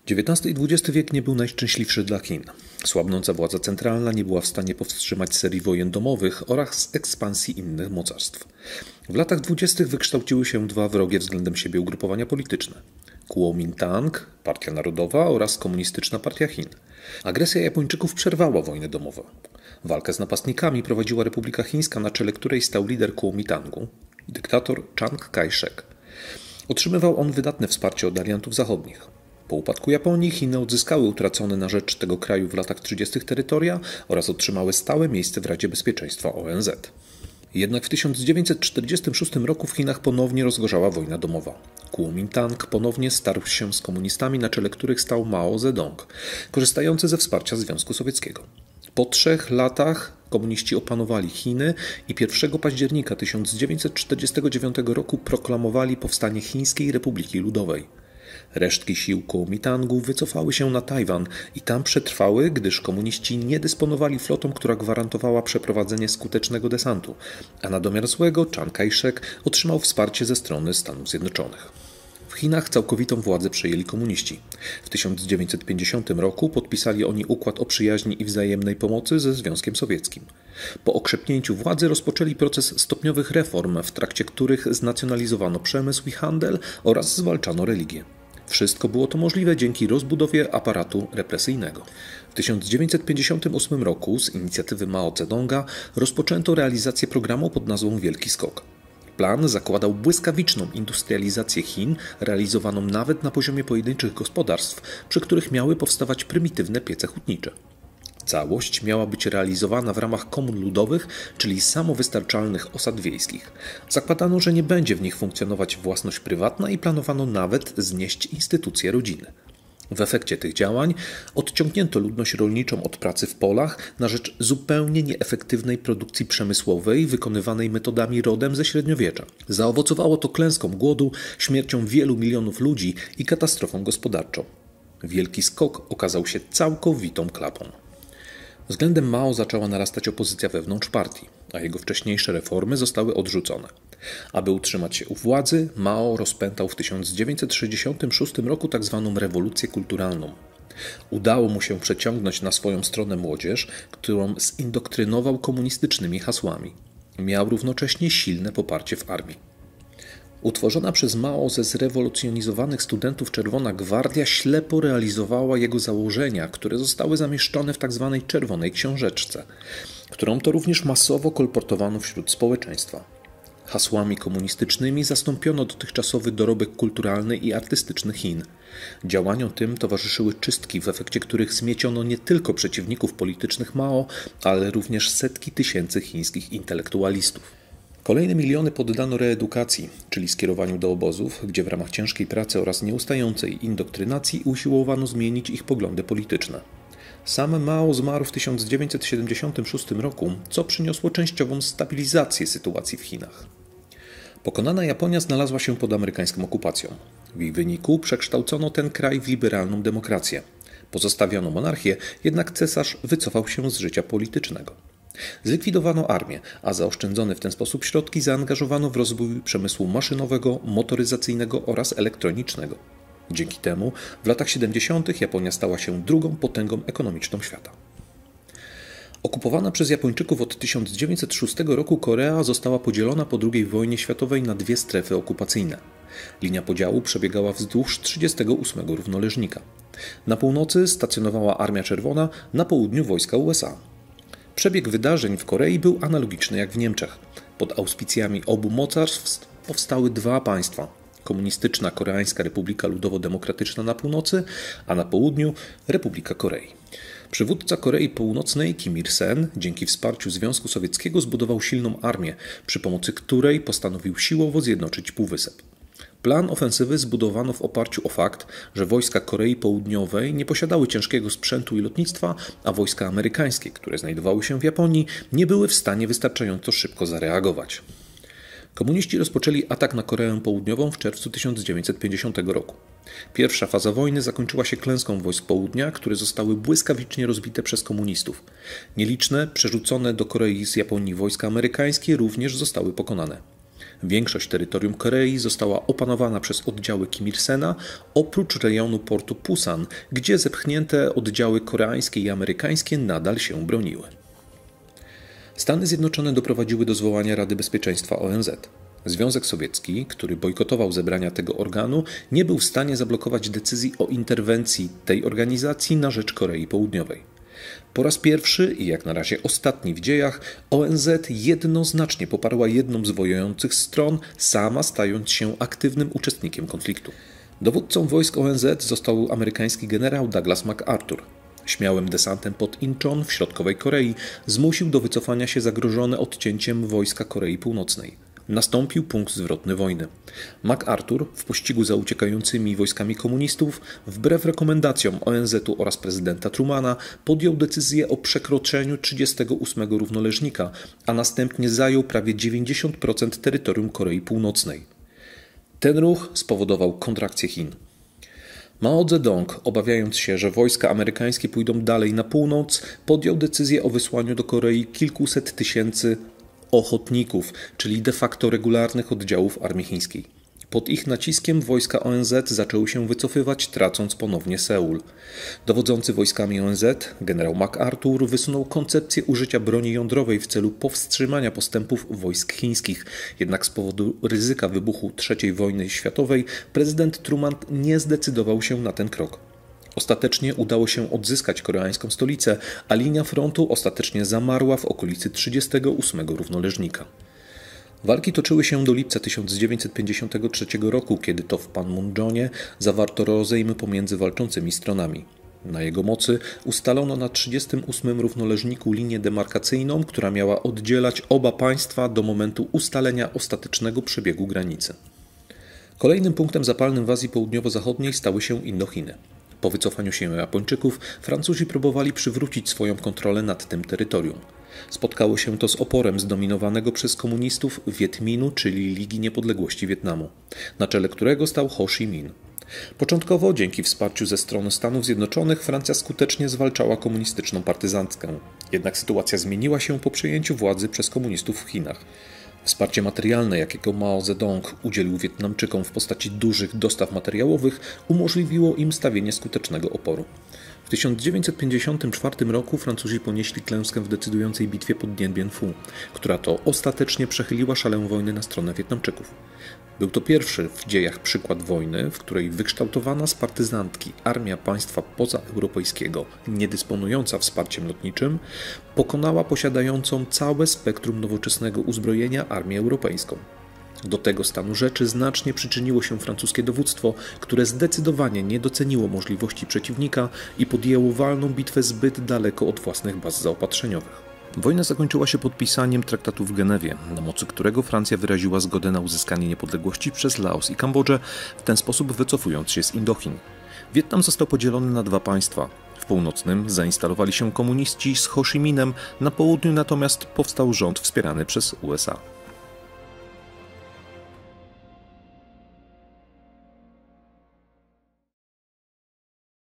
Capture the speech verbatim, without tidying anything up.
dziewiętnasty i dwudziesty wiek nie był najszczęśliwszy dla Chin. Słabnąca władza centralna nie była w stanie powstrzymać serii wojen domowych oraz ekspansji innych mocarstw. W latach dwudziestych wykształciły się dwa wrogie względem siebie ugrupowania polityczne. Kuomintang, Partia Narodowa oraz Komunistyczna Partia Chin. Agresja Japończyków przerwała wojny domowe. Walkę z napastnikami prowadziła Republika Chińska, na czele której stał lider Kuomintangu, dyktator Chiang Kai-shek. Otrzymywał on wydatne wsparcie od aliantów zachodnich. Po upadku Japonii Chiny odzyskały utracone na rzecz tego kraju w latach trzydziestych terytoria oraz otrzymały stałe miejsce w Radzie Bezpieczeństwa O N Z. Jednak w tysiąc dziewięćset czterdziestym szóstym roku w Chinach ponownie rozgorzała wojna domowa. Kuomintang ponownie starł się z komunistami, na czele których stał Mao Zedong, korzystający ze wsparcia Związku Sowieckiego. Po trzech latach komuniści opanowali Chiny i pierwszego października tysiąc dziewięćset czterdziestego dziewiątego roku proklamowali powstanie Chińskiej Republiki Ludowej. Resztki sił Kuomintangu wycofały się na Tajwan i tam przetrwały, gdyż komuniści nie dysponowali flotą, która gwarantowała przeprowadzenie skutecznego desantu, a na domiar złego Chiang Kai-shek otrzymał wsparcie ze strony Stanów Zjednoczonych. W Chinach całkowitą władzę przejęli komuniści. W tysiąc dziewięćset pięćdziesiątym roku podpisali oni układ o przyjaźni i wzajemnej pomocy ze Związkiem Sowieckim. Po okrzepnięciu władzy rozpoczęli proces stopniowych reform, w trakcie których znacjonalizowano przemysł i handel oraz zwalczano religię. Wszystko było to możliwe dzięki rozbudowie aparatu represyjnego. W tysiąc dziewięćset pięćdziesiątym ósmym roku z inicjatywy Mao Zedonga rozpoczęto realizację programu pod nazwą Wielki Skok. Plan zakładał błyskawiczną industrializację Chin, realizowaną nawet na poziomie pojedynczych gospodarstw, przy których miały powstawać prymitywne piece hutnicze. Całość miała być realizowana w ramach komun ludowych, czyli samowystarczalnych osad wiejskich. Zakładano, że nie będzie w nich funkcjonować własność prywatna i planowano nawet znieść instytucję rodziny. W efekcie tych działań odciągnięto ludność rolniczą od pracy w polach na rzecz zupełnie nieefektywnej produkcji przemysłowej wykonywanej metodami rodem ze średniowiecza. Zaowocowało to klęską głodu, śmiercią wielu milionów ludzi i katastrofą gospodarczą. Wielki Skok okazał się całkowitą klapą. Względem Mao zaczęła narastać opozycja wewnątrz partii, a jego wcześniejsze reformy zostały odrzucone. Aby utrzymać się u władzy, Mao rozpętał w tysiąc dziewięćset sześćdziesiątym szóstym roku tzw. rewolucję kulturalną. Udało mu się przeciągnąć na swoją stronę młodzież, którą zindoktrynował komunistycznymi hasłami. Miał równocześnie silne poparcie w armii. Utworzona przez Mao ze zrewolucjonizowanych studentów Czerwona Gwardia ślepo realizowała jego założenia, które zostały zamieszczone w tzw. Czerwonej Książeczce, którą to również masowo kolportowano wśród społeczeństwa. Hasłami komunistycznymi zastąpiono dotychczasowy dorobek kulturalny i artystyczny Chin. Działaniom tym towarzyszyły czystki, w efekcie których zmieciono nie tylko przeciwników politycznych Mao, ale również setki tysięcy chińskich intelektualistów. Kolejne miliony poddano reedukacji, czyli skierowaniu do obozów, gdzie w ramach ciężkiej pracy oraz nieustającej indoktrynacji usiłowano zmienić ich poglądy polityczne. Sam Mao zmarł w tysiąc dziewięćset siedemdziesiątym szóstym roku, co przyniosło częściową stabilizację sytuacji w Chinach. Pokonana Japonia znalazła się pod amerykańską okupacją. W jej wyniku przekształcono ten kraj w liberalną demokrację. Pozostawiono monarchię, jednak cesarz wycofał się z życia politycznego. Zlikwidowano armię, a zaoszczędzone w ten sposób środki zaangażowano w rozwój przemysłu maszynowego, motoryzacyjnego oraz elektronicznego. Dzięki temu w latach siedemdziesiątych Japonia stała się drugą potęgą ekonomiczną świata. Okupowana przez Japończyków od tysiąc dziewięćset szóstego roku Korea została podzielona po drugiej wojnie światowej na dwie strefy okupacyjne. Linia podziału przebiegała wzdłuż trzydziestego ósmego równoleżnika. Na północy stacjonowała Armia Czerwona, na południu wojska U S A. Przebieg wydarzeń w Korei był analogiczny jak w Niemczech. Pod auspicjami obu mocarstw powstały dwa państwa. Komunistyczna Koreańska Republika Ludowo-Demokratyczna na północy, a na południu Republika Korei. Przywódca Korei Północnej Kim Il-sen dzięki wsparciu Związku Sowieckiego zbudował silną armię, przy pomocy której postanowił siłowo zjednoczyć Półwysep. Plan ofensywy zbudowano w oparciu o fakt, że wojska Korei Południowej nie posiadały ciężkiego sprzętu i lotnictwa, a wojska amerykańskie, które znajdowały się w Japonii, nie były w stanie wystarczająco szybko zareagować. Komuniści rozpoczęli atak na Koreę Południową w czerwcu tysiąc dziewięćset pięćdziesiątego roku. Pierwsza faza wojny zakończyła się klęską wojsk południa, które zostały błyskawicznie rozbite przez komunistów. Nieliczne, przerzucone do Korei z Japonii wojska amerykańskie również zostały pokonane. Większość terytorium Korei została opanowana przez oddziały Kim Il-sena, oprócz rejonu portu Pusan, gdzie zepchnięte oddziały koreańskie i amerykańskie nadal się broniły. Stany Zjednoczone doprowadziły do zwołania Rady Bezpieczeństwa O N Z. Związek Sowiecki, który bojkotował zebrania tego organu, nie był w stanie zablokować decyzji o interwencji tej organizacji na rzecz Korei Południowej. Po raz pierwszy i jak na razie ostatni w dziejach O N Z jednoznacznie poparła jedną z wojujących stron, sama stając się aktywnym uczestnikiem konfliktu. Dowódcą wojsk O N Z został amerykański generał Douglas MacArthur. Śmiałym desantem pod Incheon w środkowej Korei zmusił do wycofania się zagrożone odcięciem wojska Korei Północnej. Nastąpił punkt zwrotny wojny. MacArthur w pościgu za uciekającymi wojskami komunistów, wbrew rekomendacjom O N Z-u oraz prezydenta Trumana, podjął decyzję o przekroczeniu trzydziestego ósmego równoleżnika, a następnie zajął prawie dziewięćdziesiąt procent terytorium Korei Północnej. Ten ruch spowodował kontrakcję Chin. Mao Zedong, obawiając się, że wojska amerykańskie pójdą dalej na północ, podjął decyzję o wysłaniu do Korei kilkuset tysięcy ochotników, czyli de facto regularnych oddziałów armii chińskiej. Pod ich naciskiem wojska O N Z zaczęły się wycofywać, tracąc ponownie Seul. Dowodzący wojskami O N Z, generał MacArthur, wysunął koncepcję użycia broni jądrowej w celu powstrzymania postępów wojsk chińskich. Jednak z powodu ryzyka wybuchu trzeciej wojny światowej prezydent Truman nie zdecydował się na ten krok. Ostatecznie udało się odzyskać koreańską stolicę, a linia frontu ostatecznie zamarła w okolicy trzydziestego ósmego równoleżnika. Walki toczyły się do lipca tysiąc dziewięćset pięćdziesiątego trzeciego roku, kiedy to w Panmunjonie zawarto rozejm pomiędzy walczącymi stronami. Na jego mocy ustalono na trzydziestym ósmym równoleżniku linię demarkacyjną, która miała oddzielać oba państwa do momentu ustalenia ostatecznego przebiegu granicy. Kolejnym punktem zapalnym w Azji Południowo-Zachodniej stały się Indochiny. Po wycofaniu się Japończyków Francuzi próbowali przywrócić swoją kontrolę nad tym terytorium. Spotkało się to z oporem zdominowanego przez komunistów Wietminu, czyli Ligi Niepodległości Wietnamu, na czele którego stał Ho Chi Minh. Początkowo, dzięki wsparciu ze strony Stanów Zjednoczonych, Francja skutecznie zwalczała komunistyczną partyzantkę. Jednak sytuacja zmieniła się po przejęciu władzy przez komunistów w Chinach. Wsparcie materialne, jakiego Mao Zedong udzielił Wietnamczykom w postaci dużych dostaw materiałowych, umożliwiło im stawienie skutecznego oporu. W tysiąc dziewięćset pięćdziesiątym czwartym roku Francuzi ponieśli klęskę w decydującej bitwie pod Dien Bien Phu, która to ostatecznie przechyliła szalę wojny na stronę Wietnamczyków. Był to pierwszy w dziejach przykład wojny, w której wykształtowana z partyzantki armia państwa pozaeuropejskiego, nie dysponująca wsparciem lotniczym, pokonała posiadającą całe spektrum nowoczesnego uzbrojenia armię europejską. Do tego stanu rzeczy znacznie przyczyniło się francuskie dowództwo, które zdecydowanie nie doceniło możliwości przeciwnika i podjęło walną bitwę zbyt daleko od własnych baz zaopatrzeniowych. Wojna zakończyła się podpisaniem traktatu w Genewie, na mocy którego Francja wyraziła zgodę na uzyskanie niepodległości przez Laos i Kambodżę, w ten sposób wycofując się z Indochin. Wietnam został podzielony na dwa państwa. W północnym zainstalowali się komuniści z Ho Chi Minh, na południu natomiast powstał rząd wspierany przez U S A.